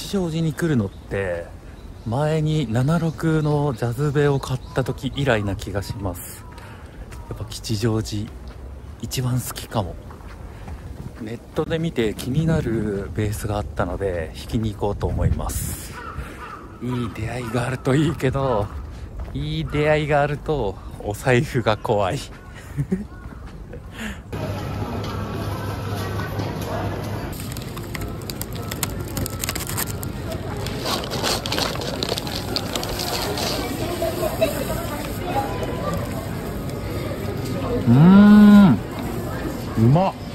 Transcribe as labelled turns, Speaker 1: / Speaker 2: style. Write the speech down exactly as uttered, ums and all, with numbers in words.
Speaker 1: 吉祥寺に来るのって前にななじゅうろくのジャズベを買った時以来な気がします。やっぱ吉祥寺一番好きかも。ネットで見て気になるベースがあったので弾きに行こうと思います。いい出会いがあるといいけど、いい出会いがあるとお財布が怖い。うーん、うまっ。